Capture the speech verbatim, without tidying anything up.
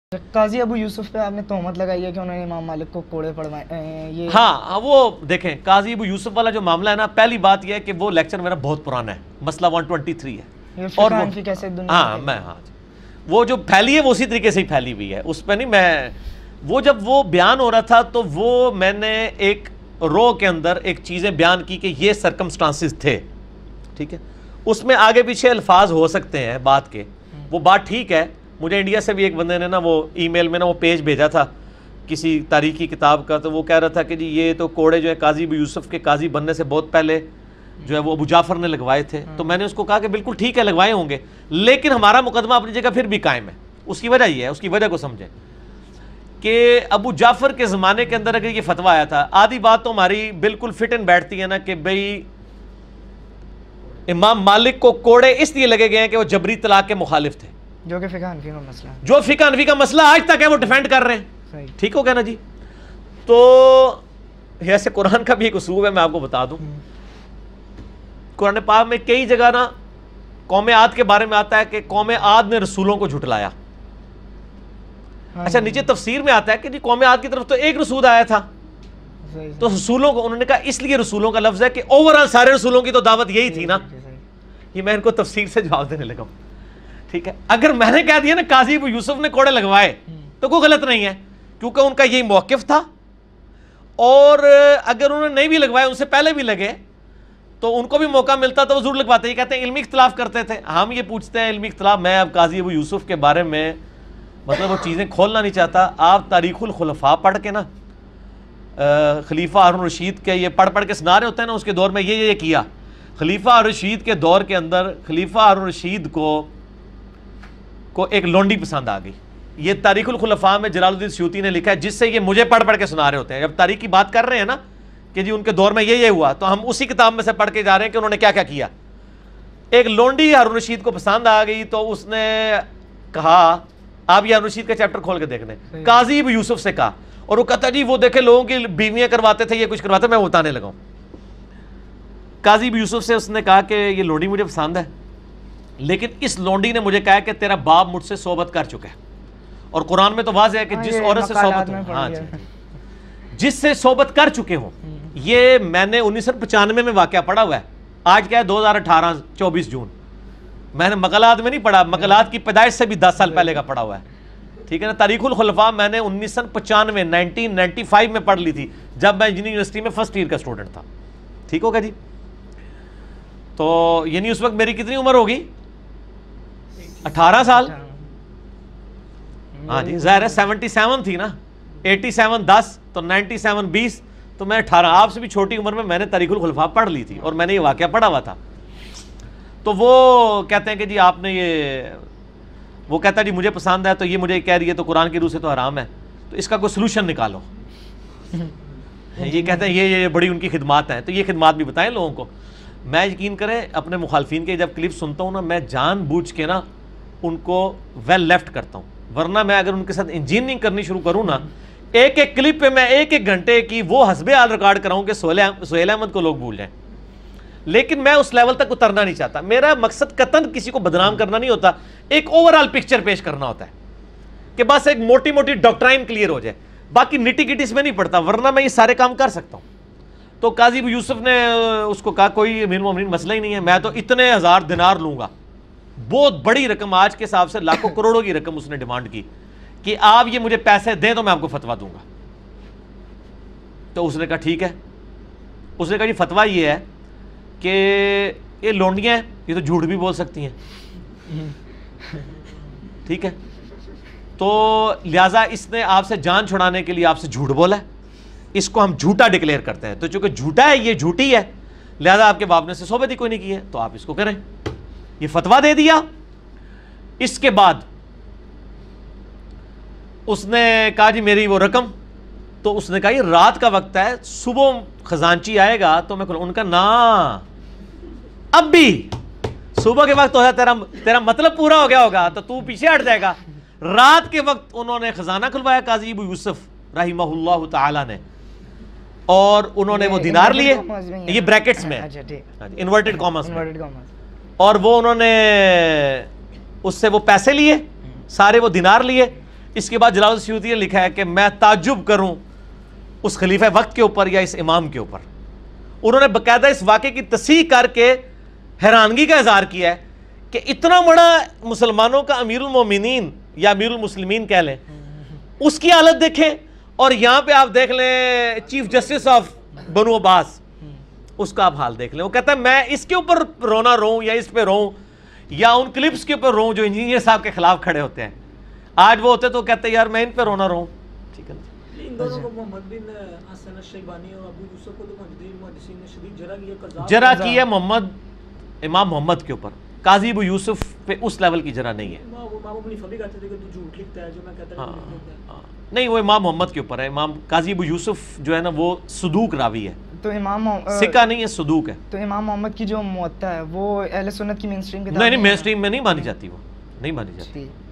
قاضی ابو یوسف پہ آپ نے تہمت لگائی ہے کہ انہوں نے امام مالک کو کوڑے پڑھوائے یہ ہاں وہ دیکھیں قاضی ابو یوسف والا جو معاملہ ہے نا، پہلی بات یہ ہے کہ وہ لیکچر میرا بہت پرانا ہے، مسئلہ ایک سو تیئیس ہے اور وہ کیسے دنیا ہاں میں ہاں وہ جو پھیلی ہے وہ اسی طریقے سے ہی پھیلی ہوئی ہے، اس پہ نہیں میں وہ جب وہ بیان ہو رہا تھا تو وہ میں نے ایک رو کے اندر ایک چیزیں بیان کی کہ یہ سرکمسٹانسز تھے، ٹھیک ہے، اس میں آگے پیچھے الفاظ ہو سکتے ہیں بات کے، وہ بات ٹھیک ہے۔ مجھے انڈیا سے بھی ایک بندے نے نا وہ ای میل میں نا وہ پیج بھیجا تھا کسی تاریخی کتاب کا، تو وہ کہہ رہا تھا کہ جی یہ تو کوڑے جو ہے قاضی ابو یوسف کے قاضی بننے سے بہت پہلے جو ہے وہ ابو جعفر نے لگوائے تھے، تو میں نے اس کو کہا کہ بالکل ٹھیک ہے لگوائے ہوں گے، لیکن ہمارا مقدمہ اپنی جگہ پھر بھی قائم ہے۔ اس کی وجہ یہ ہے، اس کی وجہ کو سمجھیں کہ ابو جعفر کے زمانے کے اندر اگر یہ فتویٰ آیا تھا، آدھی بات تو ہماری بالکل فٹ اینڈ بیٹھتی ہے نا کہ بھئی امام مالک کو کوڑے اس لیے لگے گئے ہیں کہ وہ جبری طلاق کے مخالف تھے، جو کہ فقہ حنفی کا مسئلہ ہے، جو فقہ حنفی کا مسئلہ آج تک ہے وہ ڈیفینڈ کر رہے ہیں، ٹھیک ہو گیا نا جی۔ تو ایسے قرآن کا بھی ایک اصول ہے، میں آپ کو بتا دوں، قرآن پاک میں کئی جگہ نا قوم عاد کے بارے میں آتا ہے کہ قوم عاد نے رسولوں کو جھٹلایا۔ اچھا نیچے تفسیر میں آتا ہے کہ جی قوم عاد کی طرف تو ایک رسول آیا تھا، تو رسولوں کو انہوں نے کہا اس لیے رسولوں کا لفظ ہے کہ اوورآل سارے رسولوں کی تو دعوت یہی تھی نا۔ یہ میں ان کو تفسیر سے جواب دینے لگا ہوں، ٹھیک ہے۔ اگر میں نے کہہ دیا نا قاضی ابو یوسف نے کوڑے لگوائے تو کوئی غلط نہیں ہے، کیونکہ ان کا یہی موقف تھا، اور اگر انہوں نے نہیں بھی لگوائے ان سے پہلے بھی لگے تو ان کو بھی موقع ملتا تو وہ ضرور لگواتے۔ یہ کہتے ہیں علمی اختلاف کرتے تھے، ہم یہ پوچھتے ہیں علمی اختلاف، میں اب قاضی ابو یوسف کے بارے میں مطلب وہ چیزیں کھولنا نہیں چاہتا، آپ تاریخ الخلفاء پڑھ کے نا خلیفہ ہارون رشید کے یہ پڑھ پڑھ کے سنا رہے ہوتے ہیں نا اس کے دور میں یہ یہ کیا، خلیفہ ہارون رشید کے دور کے اندر خلیفہ ہارون رشید کو کو ایک لونڈی پسند آ گئی۔ یہ تاریخ الخلفاء میں جلال الدین سیوطی نے لکھا ہے، جس سے یہ مجھے پڑھ پڑھ کے سنا رہے ہوتے ہیں۔ جب تاریخ کی بات کر رہے ہیں نا کہ جی ان کے دور میں یہ یہ ہوا، تو ہم اسی کتاب میں سے پڑھ کے جا رہے ہیں کہ انہوں نے کیا کیا کیا۔ ایک لونڈی ہارون رشید کو پسند آ گئی تو اس نے کہا، آپ یہ ہارون رشید کا چیپٹر کھول کے دیکھ لیں، قاضی ابو یوسف سے کہا، اور وہ کہتا جی وہ دیکھے لوگوں کی بیویاں کرواتے تھے، یہ کچھ کرواتے، میں بتانے لگا ہوں۔ قاضی ابو یوسف سے اس نے کہا کہ یہ لونڈی مجھے پسند ہے، لیکن اس لونڈی نے مجھے کہا کہ تیرا باپ مجھ سے صحبت کر چکا ہے، اور قرآن میں تو واضح ہے کہ جس عورت سے صحبت ہو، ہاں جی جس سے صحبت کر چکے ہوں، یہ میں نے انیس سو پچانوے میں واقعہ پڑھا ہوا ہے، آج کیا ہے دو ہزار اٹھارہ چوبیس جون، میں نے مقالات میں نہیں پڑھا، مقالات کی پیدائش سے بھی دس سال پہلے کا پڑھا ہوا ہے، ٹھیک ہے نا۔ تاریخ الخلفاء میں نے انیس سو پچانوے نائنٹین نائنٹی فائیو میں پڑھ لی تھی، جب میں انجینئرنگ یونیورسٹی میں فرسٹ ایئر کا اسٹوڈنٹ تھا، ٹھیک ہوگا جی۔ تو یعنی اس وقت میری کتنی عمر ہوگی؟ اٹھارہ سال، ہاں جی ظاہر ہے سیونٹی سیون تھی نا، ایٹی سیون دس تو نائنٹی سیون بیس، تو میں اٹھارہ، آپ سے بھی چھوٹی عمر میں میں نے تاریخ الخلفاء پڑھ لی تھی اور میں نے یہ واقعہ پڑھا ہوا تھا۔ تو وہ کہتے ہیں کہ جی آپ نے یہ، وہ کہتا ہے جی مجھے پسند ہے تو یہ مجھے کہہ رہی ہے تو قرآن کی روح سے تو حرام ہے، تو اس کا کوئی سلوشن نکالو۔ یہ کہتے ہیں یہ یہ بڑی ان کی خدمات ہیں، تو یہ خدمات بھی بتائیں لوگوں کو۔ میں یقین کریں اپنے مخالفین کے جب کلپ سنتا ہوں نا، میں جان بوجھ کے نا ان کو ویل لیفٹ کرتا ہوں، ورنہ میں اگر ان کے ساتھ انجینئرنگ کرنی شروع کروں نا، ایک ایک کلپ پہ میں ایک ایک گھنٹے کی وہ حسب حال ریکارڈ کراؤں کہ سہیل احمد کو لوگ بھول جائیں، لیکن میں اس لیول تک اترنا نہیں چاہتا۔ میرا مقصد قطعاً کسی کو بدنام کرنا نہیں ہوتا، ایک اوورآل پکچر پیش کرنا ہوتا ہے کہ بس ایک موٹی موٹی ڈاکٹرائن کلیئر ہو جائے، باقی نٹی گٹی اس میں نہیں پڑتا، ورنہ میں یہ سارے کام کر سکتا ہوں۔ تو قاضی ابو یوسف نے اس کو کہا کوئی امیر المومنین مسئلہ ہی نہیں ہے، میں تو اتنے ہزار دینار لوں گا، بہت بڑی رقم، آج کے حساب سے لاکھوں کروڑوں کی رقم اس نے ڈیمانڈ کی کہ آپ یہ مجھے پیسے دیں تو میں آپ کو فتویٰ دوں گا۔ تو اس نے کہا ٹھیک ہے، اس نے کہا جی فتویٰ یہ ہے کہ یہ لونڈیاں ہیں، یہ تو جھوٹ بھی بول سکتی ہیں، ٹھیک ہے، تو لہٰذا اس نے آپ سے جان چھڑانے کے لیے آپ سے جھوٹ بولا ہے، اس کو ہم جھوٹا ڈکلیئر کرتے ہیں، تو چونکہ جھوٹا ہے یہ جھوٹی ہے، لہٰذا آپ کے باپ نے سے صحبت ہی کوئی نہیں کی ہے، تو آپ اس کو کریں۔ یہ فتویٰ دے دیا۔ اس کے بعد اس نے کہا جی میری وہ رقم، تو اس نے کہا یہ رات کا وقت ہے، صبح خزانچی آئے گا تو میں ان کا نا اب بھی صبح کے وقت ہو جائے، تیرا تیرا مطلب پورا ہو گیا ہوگا تو تو پیچھے ہٹ جائے گا۔ رات کے وقت انہوں نے خزانہ کھلوایا قاضی ابو یوسف رحمہ اللہ تعالی نے، اور انہوں نے وہ دینار لیے، یہ بریکٹس میں انورٹڈ کاماز میں، اور وہ انہوں نے اس سے وہ پیسے لیے سارے، وہ دینار لیے، اس کے بعد جلال السیوطی نے لکھا ہے کہ میں تعجب کروں اس خلیفہ وقت کے اوپر یا اس امام کے اوپر. انہوں نے باقاعدہ اس واقعے کی تصحیح کر کے حیرانگی کا اظہار کیا ہے کہ اتنا بڑا مسلمانوں کا امیر المومنین یا امیر المسلمین کہہ لیں, اس کی حالت دیکھیں, اور یہاں پہ آپ دیکھ لیں چیف جسٹس آف بنو عباس, اس کا آپ حال دیکھ لیں. وہ کہتا ہے میں اس کے اوپر رونا روؤں یا اس پہ روؤں یا ان کلپس کے اوپر روؤں جو انجینئر صاحب کے خلاف کھڑے ہوتے ہیں. آج وہ ہوتے تو کہتے ہیں یار میں ان پہ رونا روؤں. ٹھیک ہے نا, ان دونوں کو محمد بن حسن الشیبانی اور ابو یوسف کو تو محدثین نے شدید جرح کی ہے, جرح کی ہے محمد امام محمد کے اوپر. قاضی ابو یوسف پہ اس لیول کی جرح نہیں ہے. امام ابو حنیفہ بھی کہتے تھے کہ تو جھوٹ لکھتا ہے جو میں کہتا ہوں نہیں, وہ امام محمد کے اوپر ہے. امام قاضی ابو یوسف جو ہے نا وہ صدوق راوی ہے, تو امام سکہ نہیں ہے, صدوق ہے. تو امام محمد کی جو موطا ہے وہ اہل سنت کی مین اسٹریم کی نہیں نہیں مین اسٹریم میں نہیں مانی جاتی, وہ نہیں مانی جاتی.